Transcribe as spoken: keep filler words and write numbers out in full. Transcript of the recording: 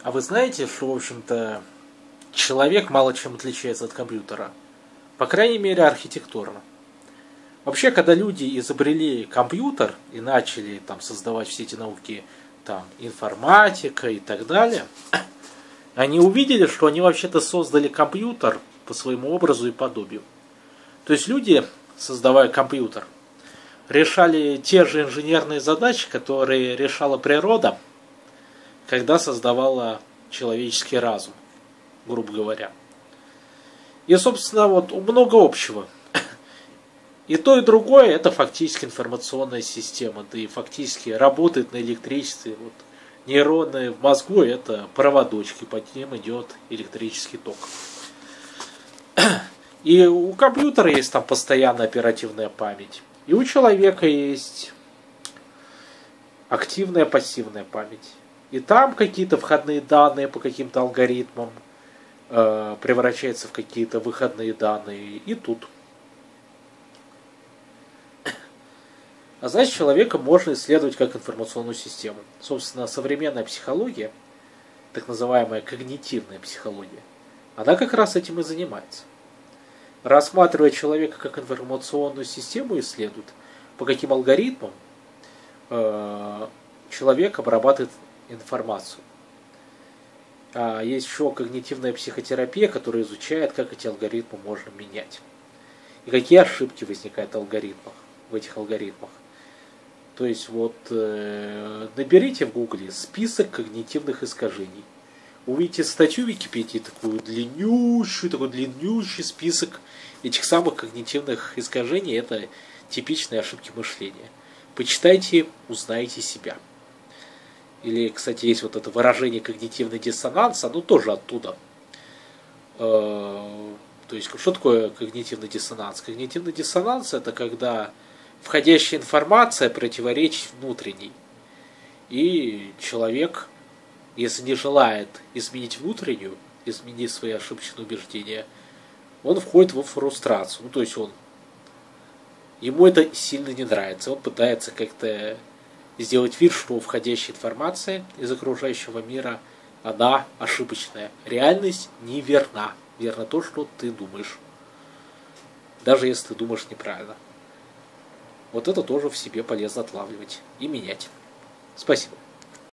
А вы знаете, что, в общем-то, человек мало чем отличается от компьютера? По крайней мере, архитектурно. Вообще, когда люди изобрели компьютер и начали там создавать все эти науки, там, информатика и так далее, они увидели, что они вообще-то создали компьютер по своему образу и подобию. То есть люди, создавая компьютер, решали те же инженерные задачи, которые решала природа, когда создавала человеческий разум, грубо говоря. И, собственно, вот много общего. И то, и другое это фактически информационная система, да и фактически работает на электричестве. Вот, нейроны в мозгу это проводочки, по ним идет электрический ток. И у компьютера есть там постоянная оперативная память. И у человека есть активная пассивная память. И там какие-то входные данные по каким-то алгоритмам э, превращаются в какие-то выходные данные. И тут. А значит, человека можно исследовать как информационную систему. Собственно, современная психология, так называемая когнитивная психология, она как раз этим и занимается. Рассматривая человека как информационную систему, исследует, по каким алгоритмам э, человек обрабатывает информацию. А есть еще когнитивная психотерапия, которая изучает, как эти алгоритмы можно менять. И какие ошибки возникают в алгоритмах, в этих алгоритмах. То есть вот э, наберите в гугле список когнитивных искажений. Увидите статью в Википедии, такую длиннющую, такой длиннющий список этих самых когнитивных искажений. Это типичные ошибки мышления. Почитайте, узнаете себя. Или, кстати, есть вот это выражение когнитивный диссонанс, оно тоже оттуда. Э, то есть, что такое когнитивный диссонанс? Когнитивный диссонанс это когда входящая информация противоречит внутренней. И человек, если не желает изменить внутреннюю, изменить свои ошибочные убеждения, он входит в фрустрацию. Ну, то есть он, ему это сильно не нравится. Он пытается как-то сделать вид, что входящая информация из окружающего мира, она ошибочная. Реальность неверна. Верно то, что ты думаешь. Даже если ты думаешь неправильно. Вот это тоже в себе полезно отлавливать и менять. Спасибо.